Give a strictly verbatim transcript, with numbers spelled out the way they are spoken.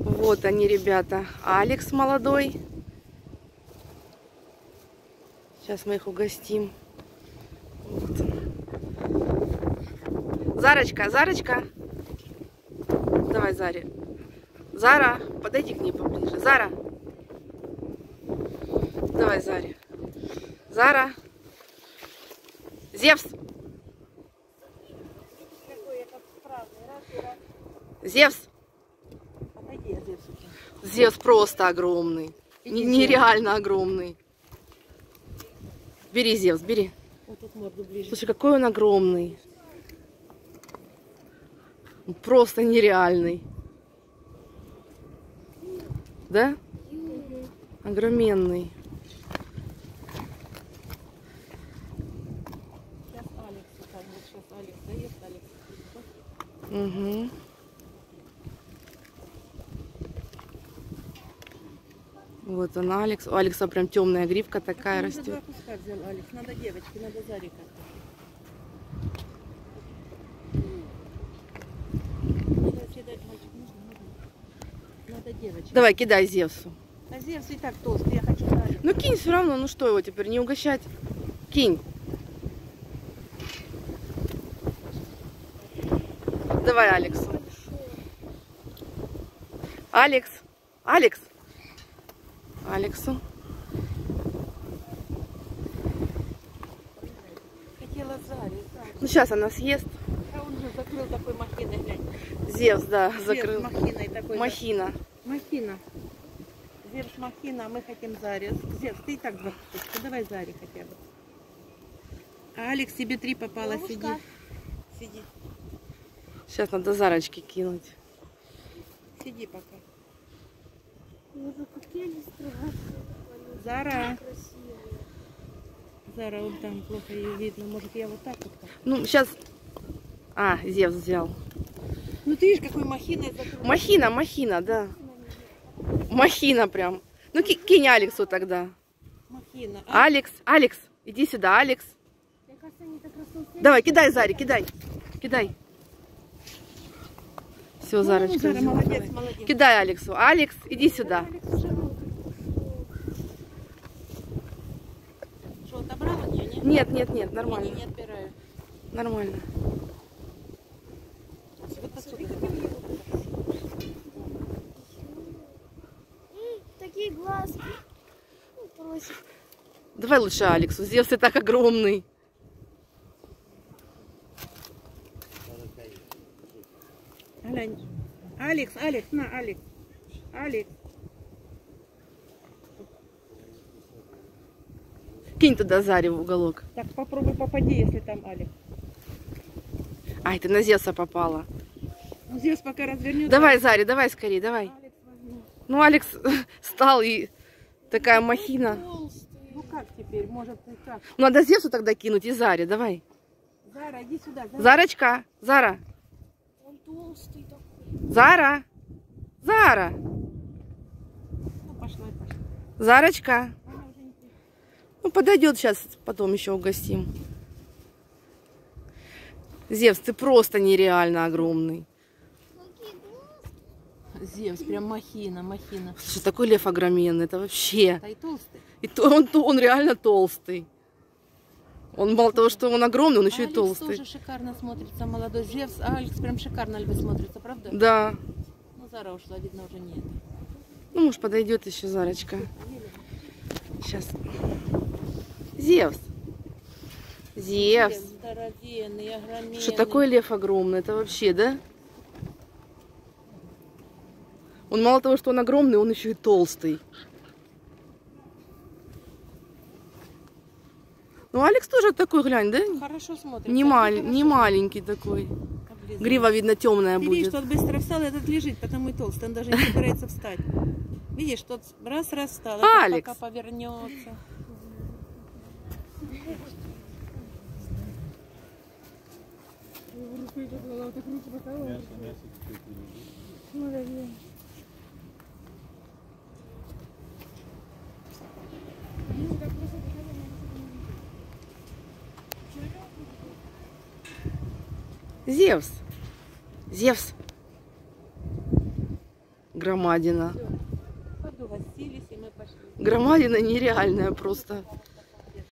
Вот они, ребята. Алекс молодой. Сейчас мы их угостим. Вот. Зарочка, Зарочка. Давай, Заре. Зара, подойди к ней поближе. Зара. Давай, Заре. Зара. Зевс. Зевс. Зевс просто огромный. Нереально огромный. Бери, Зевс, бери. Вот тут морду ближе. Слушай, какой он огромный. Он просто нереальный. Да? Угу. Огроменный. Сейчас Алекс, вот сейчас Алекс заест, Алекс. Угу. Вот он, Алекс. У Алекса прям темная гривка такая надо растет. Два куска взял, Алекс. Надо девочки, надо Зарика. Надо кидать, мальчик, можно, можно. Надо девочек. Давай, кидай Зевсу. А Зевс и так толстый, я хочу Зарика. Ну кинь все равно, ну что его теперь не угощать? Кинь. Давай Алексу. Алекс. Алекс. Алексу. Хотела Заре, Заре. Ну сейчас она съест. А он же закрыл такой махиной, глянь. Зевс, да, Зевс закрыл. махиной такой. Махина. Махина. Зевс махина, а мы хотим Заре. Зевс, ты и так два кусочка, давай Заре хотя бы. А Алекс, тебе три попало, Ловушка. сиди. Сиди. Сейчас надо Зарочки кинуть. Сиди пока. Боже, какие они страшные. Зара. Красивые. Зара, вот там плохо ее видно. Может, я вот так вот как? Ну, сейчас... А, Зевс взял. Ну ты видишь, какой махиной закрыл. Махина, махина, да. Махина прям. Ну, ки- кинь Алексу тогда. Махина. А? Алекс, Алекс, иди сюда, Алекс. Мне кажется, они так рассуждают. Давай, кидай, Заре, кидай. Кидай. Все, Ну, Зарочка. Зара, взяла. молодец, молодец. Кидай Алексу. Алекс, иди сюда. Алекс уже вот. Что, отобрала? Не, не? Нет, нет, нет, Не, нормально. не отбираю. Нормально. Вот посмотри, какие у него М, Такие глазки. Ну, просит. Давай лучше Алексу. Зевс и так огромный. Глянь. Алекс, Алекс, на, Алекс. Алекс. Кинь туда Заре в уголок. Так, попробуй попади, если там Алекс. Ай, ты на Зевса попала. Ну, Зевс пока развернется. Давай, Заре, давай скорее, давай. Алекс возьми. Ну, Алекс стал и такая махина. Толстый. Ну как теперь? Может и как? Ну, надо Зевсу тогда кинуть и Заре, давай. Зара, иди сюда. Зара. Зарочка, Зара, Он толстый такой. Зара, Зара, Ну, пошла, пошла. Зарочка. Она уже не придет. Ну, подойдет сейчас, потом еще угостим. Зевс, ты просто нереально огромный. Какие глазки. Зевс, прям махина, махина. Слушай, такой лев огроменный, это вообще. Да и толстый. И то, он, он реально толстый. Он мало того, что он огромный, он еще и Алекс толстый. тоже шикарно смотрится, молодой. Зевс, а Алекс прям шикарно Альбы смотрится, правда? Да. Ну, Зара ушла, видно, уже нет. Ну, может, подойдет еще Зарочка. Сейчас. Зевс. Зевс. Здоровенный, огроменный. Что такой лев огромный? Это вообще, да? Он мало того, что он огромный, он еще и толстый. Ну, Алекс тоже такой, глянь, да? Хорошо смотрится. Не, мал... не маленький такой. Облизывает. Грива, видно, темная Ты видишь, будет. тот быстро встал, этот лежит, потому и толстый, он даже не собирается встать. Видишь, тот раз-раз встал, а Алекс. пока повернется. Зевс. Зевс. Громадина. Подугостились, и мы пошли. Громадина нереальная просто.